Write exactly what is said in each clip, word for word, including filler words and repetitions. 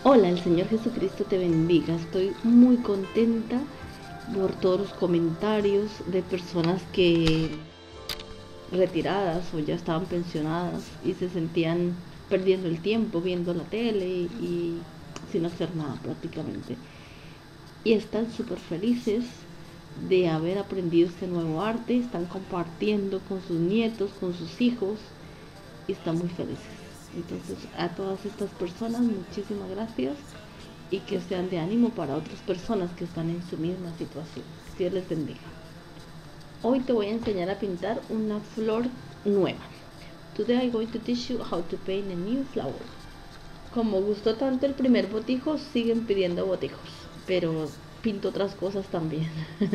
Hola, el Señor Jesucristo te bendiga. Estoy muy contenta por todos los comentarios de personas que retiradas o ya estaban pensionadas y se sentían perdiendo el tiempo viendo la tele y, y sin hacer nada prácticamente. Y están súper felices de haber aprendido este nuevo arte, están compartiendo con sus nietos, con sus hijos y están muy felices. Entonces, a todas estas personas, muchísimas gracias y que sean de ánimo para otras personas que están en su misma situación. Dios les bendiga. Hoy te voy a enseñar a pintar una flor nueva. Today I'm going to teach you how to paint a new flower. Como gustó tanto el primer botijo, siguen pidiendo botijos, pero pinto otras cosas también.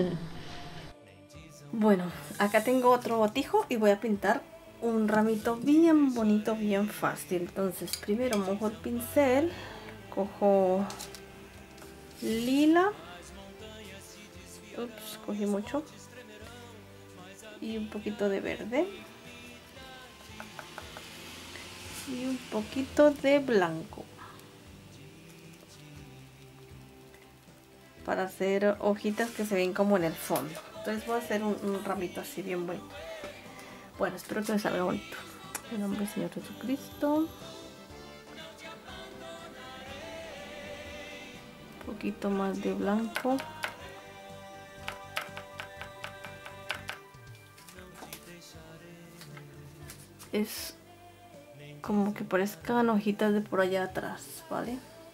Bueno, acá tengo otro botijo y voy a pintar un ramito bien bonito, bien fácil. Entonces primero mojo el pincel, cojo lila, ups, cogí mucho, y un poquito de verde y un poquito de blanco para hacer hojitas que se ven como en el fondo. Entonces voy a hacer un, un ramito así bien bonito. Bueno, espero que me salga bonito. En nombre del Señor Jesucristo. Un poquito más de blanco. Es como que parezcan hojitas de por allá atrás, ¿vale?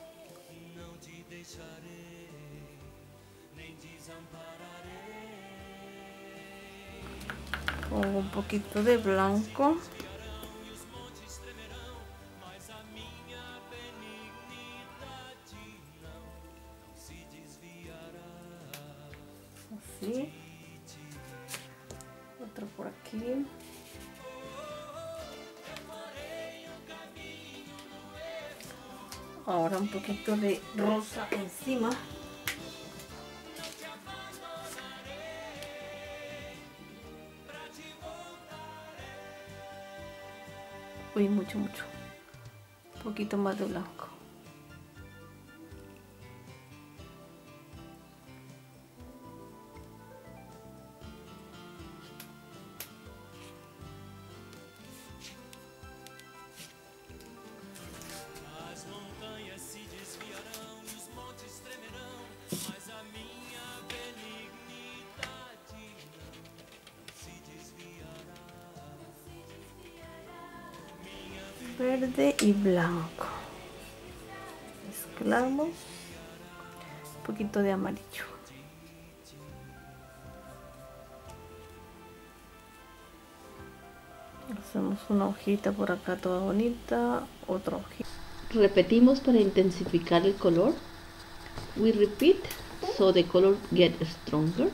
Pongo un poquito de blanco. Así. Otro por aquí. Ahora un poquito de rosa encima. Uy, mucho, mucho. Un poquito más de blanco. Verde y blanco. Mezclamos. Un poquito de amarillo. Hacemos una hojita por acá toda bonita. Otra hojita. Repetimos para intensificar el color. We repeat so the color gets stronger.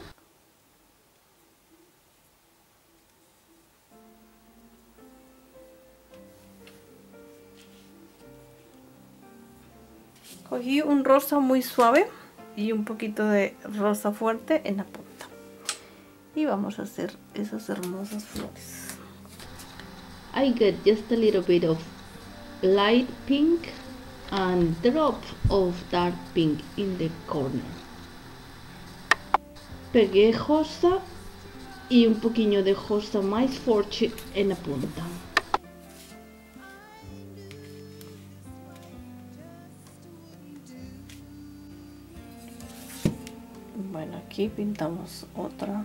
Cogí un rosa muy suave y un poquito de rosa fuerte en la punta. Y vamos a hacer esas hermosas flores. I get just a little bit of light pink and drop of dark pink in the corner. Pegué rosa y un poquillo de rosa más fuerte en la punta. Bueno, aquí pintamos otra.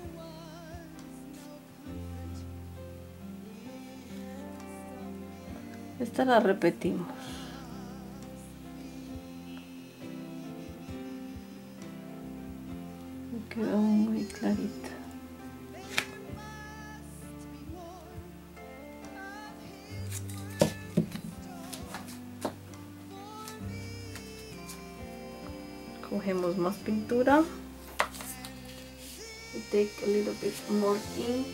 Esta la repetimos. Me quedó muy clarita. Cogemos más pintura. We take a little bit more ink.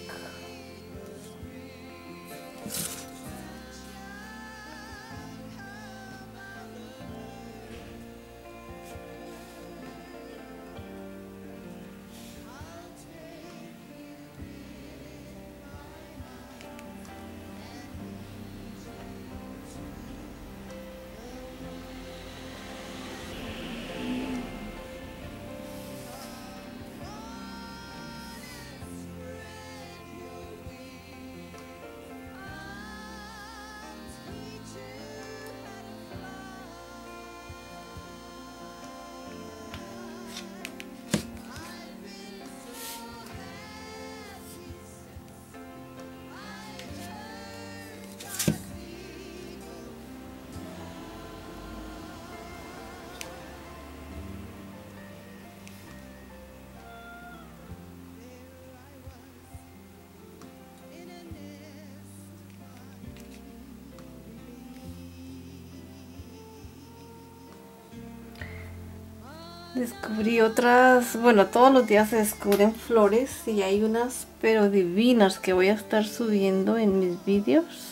Descubrí otras, bueno, todos los días se descubren flores y hay unas pero divinas que voy a estar subiendo en mis vídeos.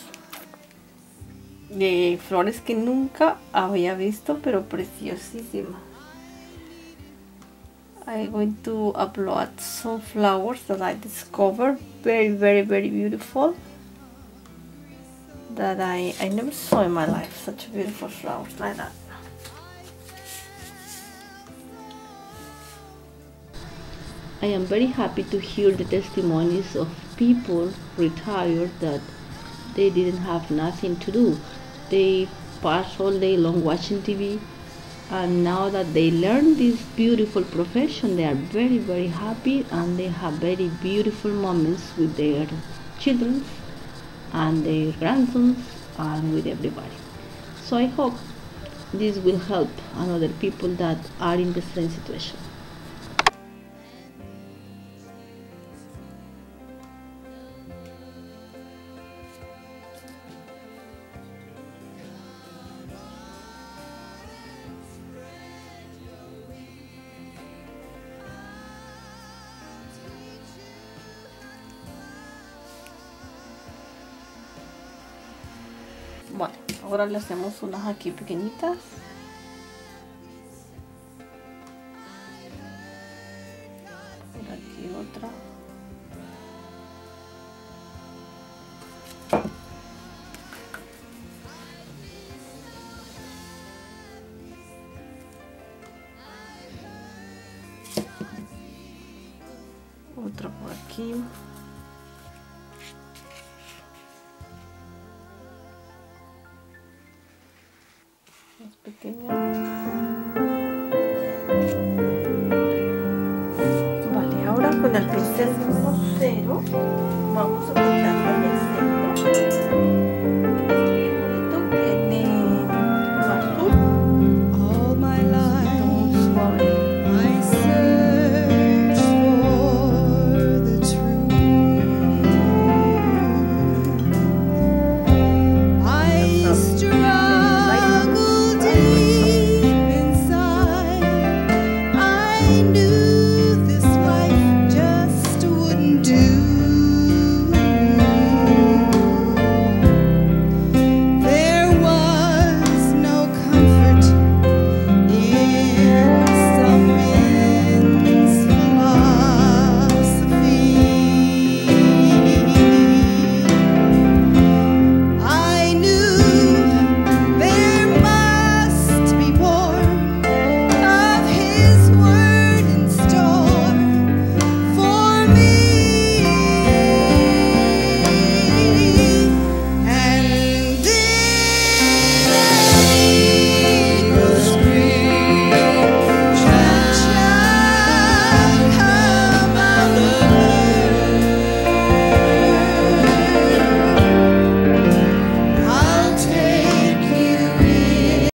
De flores que nunca había visto, pero preciosísimas. I'm going to upload some flowers that I discovered, very very very beautiful, that I, I never saw in my life, such beautiful flowers like that. I am very happy to hear the testimonies of people retired that they didn't have nothing to do. They passed all day long watching T V, and now that they learn this beautiful profession, they are very very happy and they have very beautiful moments with their children and their grandsons and with everybody. So I hope this will help other people that are in the same situation. Vale, ahora le hacemos unas aquí pequeñitas. Por aquí otra. Otra por aquí. Pequeña. Vale, ahora con el pincel número cero